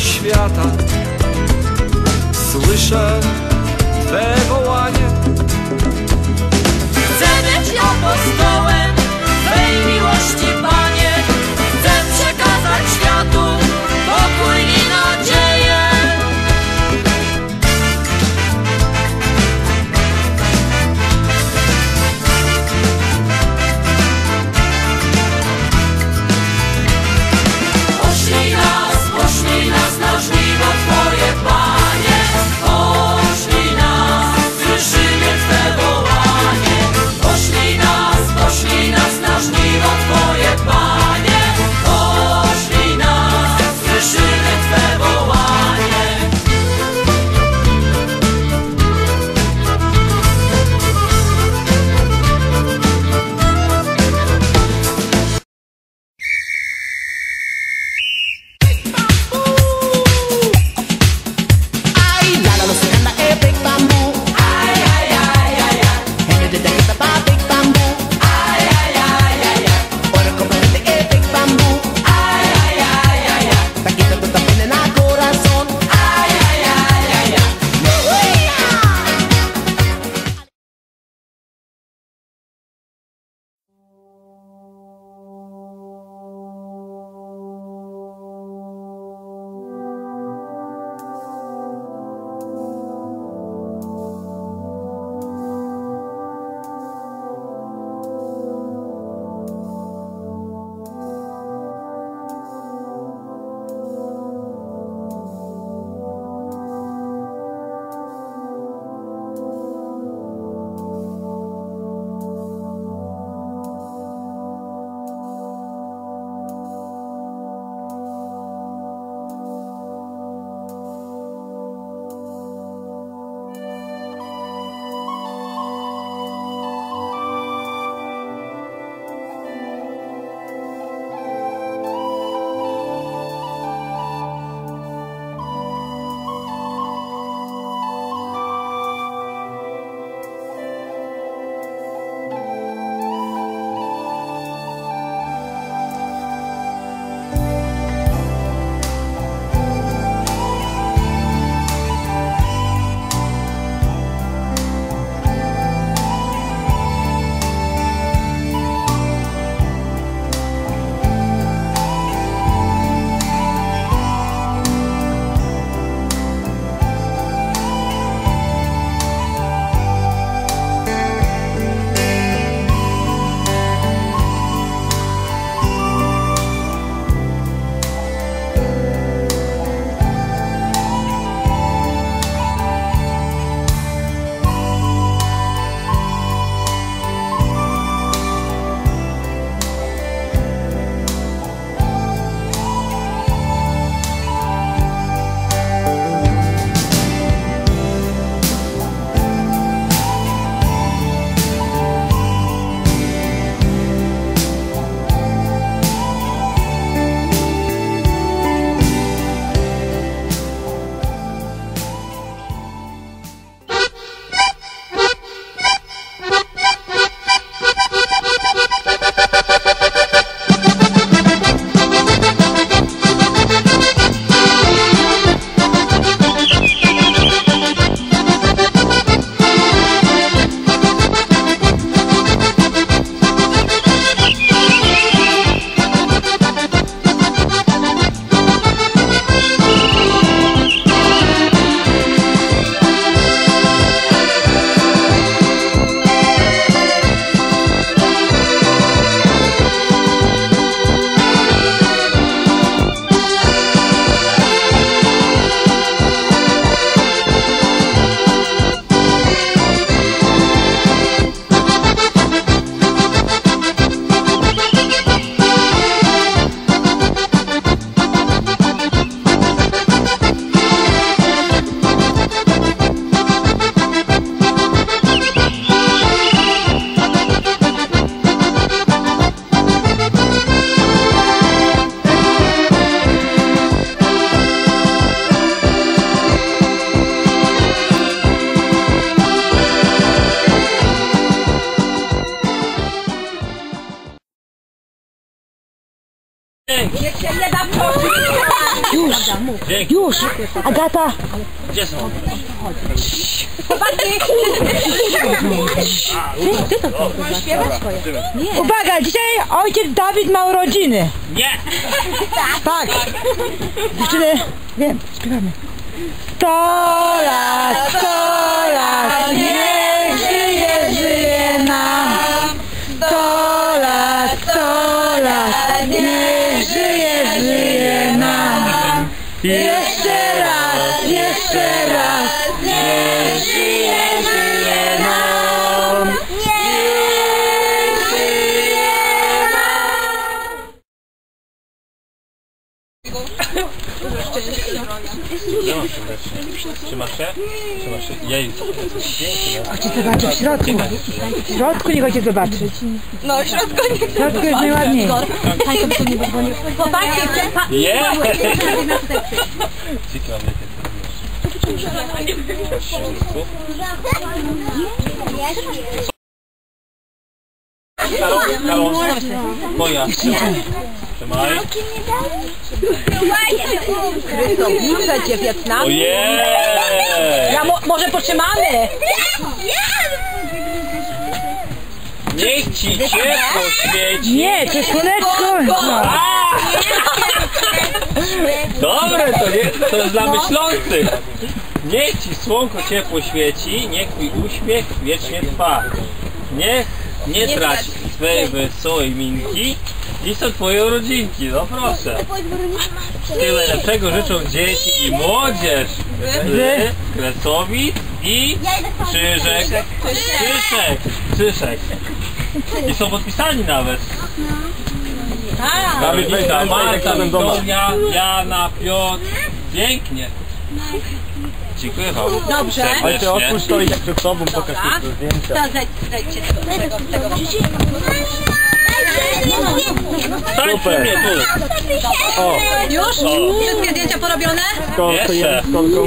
świata. Słyszę Twe wołanie. Chcę być apostołem Twej miłości, Panie. Chcę przekazać światu pokój i nadzieję. Poślij nas na żniwo Twoje, Panie. Poślij nas, słyszymy Twe wołanie. Poślij nas na żniwo Twoje, Panie. Poślij nas, słyszymy Twe wołanie. Niech się nie da prosić. Już, Dzięki. już. Agata. Gdzie są? Ty to śpiewasz swoje? Nie. Uwaga, dzisiaj ojciec Dawid ma urodziny. Nie! Tak. Dziewczyny, wiem, śpiewamy. 100 lat, niech żyje, żyje nam. 100 lat, niech żyje, żyje nam. Jeszcze raz, niech żyje, żyje nam. Niech żyje nam. Trzymasz się? Trzymasz się? Jej, Ojciec zobaczy w środku. W środku niech ojciec zobaczy. No, w środku nie. W środku jest najładniej. Chłopaki, Nie! Moja. Trzymaj. Krystownicze cię Wietnam. Ojej! Ja może potrzymamy? Niech ci ciepło świeci. Nie, to słoneczko. No. Dobre, to jest dla myślących. Niech ci słonko ciepło świeci, niech twój uśmiech wiecznie trwa. Niech nie trać swej wesołej minki. Dziś są twoje urodzinki, no proszę. Tyle lepszego życzą dzieci i młodzież z Kresowic i Krzyżek. Krzyżek. I są podpisani nawet. Dawid, Marta, Donia, Jana, Piotr. Pięknie. Dziękuję wam. Dobrze. Ale ty Otwórz to i tak przed sobą, pokaż te zdjęcia. To zejdźcie tego. Stań przy mnie tu. O, Już? Wszystkie zdjęcia porobione? to Jeszcze. jest z kolką.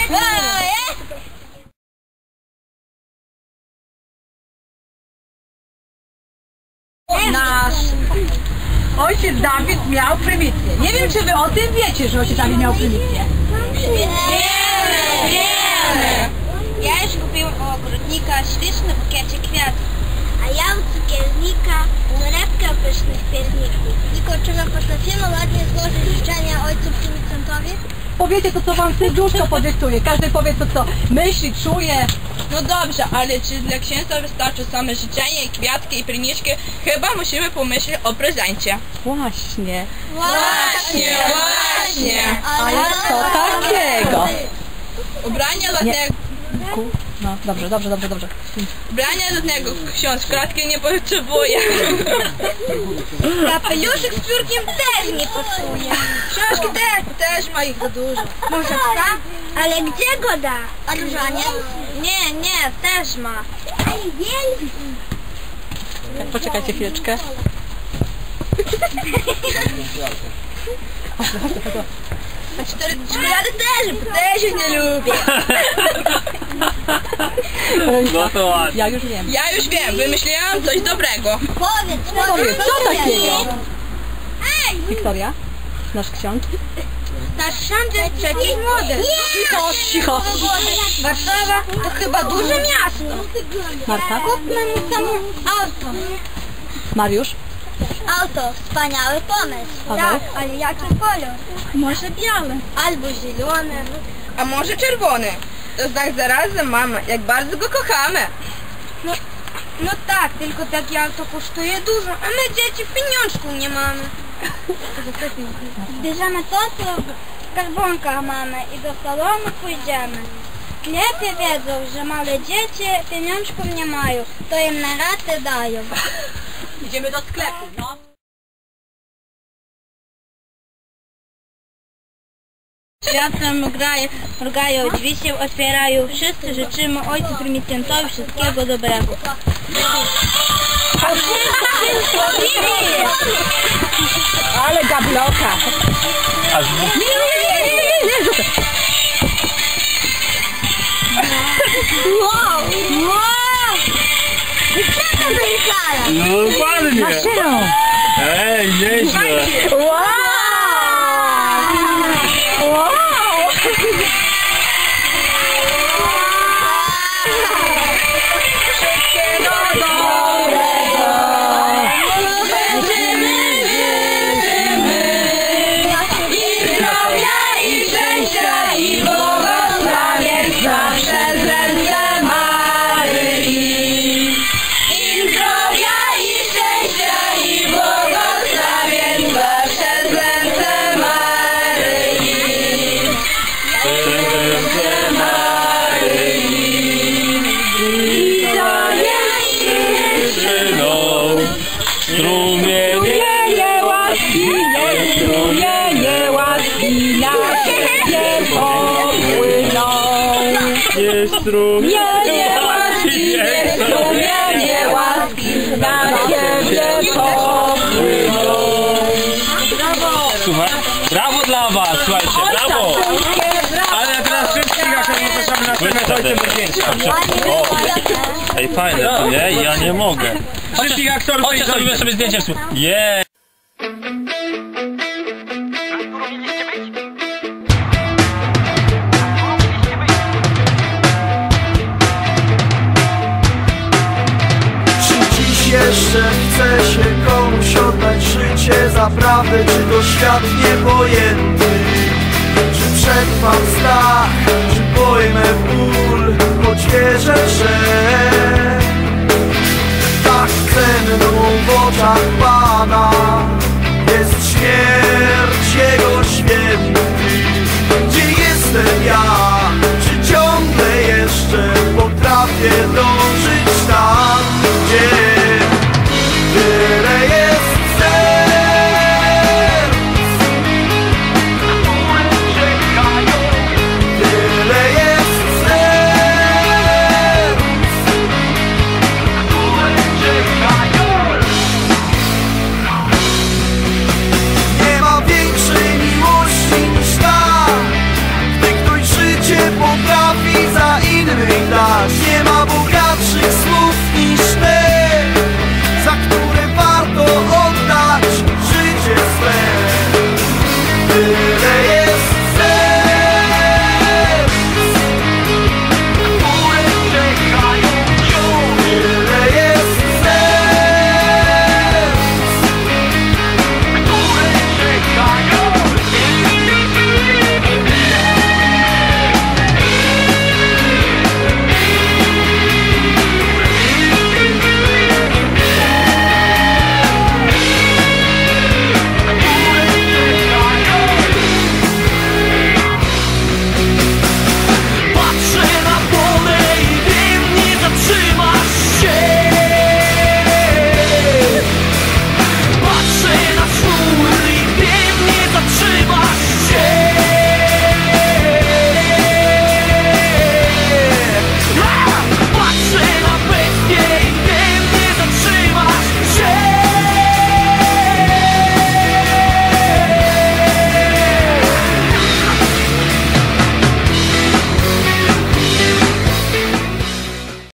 Nasz ojciec Dawid miał prymicję. Nie wiem, czy wy o tym wiecie, że ojciec Dawid miał prymicję. Wiemy! Ja już kupiłam u ogrodnika śliczny bukiecie kwiatów. A ja u cukiernika torebkę pysznych pierników. Tylko czy my potrafimy ładnie złożyć życzenia ojcu Prymicentowi? Powiecie to, co wam serduszko podyktuje. Każdy powie to, co myśli, czuje. No dobrze, ale czy dla księdza wystarczy same życzenie, kwiatki i pryniczki? Chyba musimy pomyśleć o prezencie. Właśnie. Właśnie. Ale co takiego? Ubrania letnego, No, dobrze. ubrania letnego ksiądz kratki nie potrzebuje. Kapeluszek z piórkiem też nie pasuje. Książki też ma ich za dużo. Może psa? Ale gdzie go da? A różanie? Nie, też ma. Ale wielki. Poczekajcie chwileczkę. A czekolady też ich nie lubię. No to ładnie. Ja już wiem. Ja już wiem, wymyśliłam coś dobrego. Powiedz, Co takiego? Ej, Wiktoria, nasz ksiądz. nasz ksiądz jest przecież młody. Cicho. Warszawa to chyba duże miasto. Marta, Kupmy mu samo auto. Mariusz, Auto, wspaniały pomysł. Paweł? Tak, ale jaki kolor? Może biały. Albo zielony. A może czerwony? To znak zarazy mamy, jak bardzo go kochamy. No tak, tylko takie auto kosztuje dużo, a my dzieci pieniążków nie mamy. Bierzemy to, co w karbonkach mamy i do salonu pójdziemy. W sklepie wiedzą, że małe dzieci pieniążków nie mają, to im na ratę dają. idziemy do sklepu, no. Światłem mrugają, drzwi się otwierają, wszyscy życzymy Ojcu Prymicentowi wszystkiego dobrego. Ale gabloka. Aż Nie, rzucę. Wow! Co to za no dokładnie. Maszyną. Ej, nieźle. Wow! Strumienie łaski, strumienie łaski na ciebie popłyną. Słuchaj, brawo dla was, słuchajcie, brawo! Ale teraz wszystkich jak zapraszamy na scenę z ojcem do zdjęcia. Ej, fajne to, nie? Ja nie mogę. Wszystkich aktorów Chodźcie, zrobimy sobie zdjęcie. Jej! Jeszcze chce się komuś oddać życie za prawdę, czy to świat niepojęty? Czy przetrwam strach, czy pojmę ból, choć wierzę, że tak cenną w oczach Pana jest śmierć Jego święty. Gdzie jestem ja? Czy ciągle jeszcze potrafię dojść?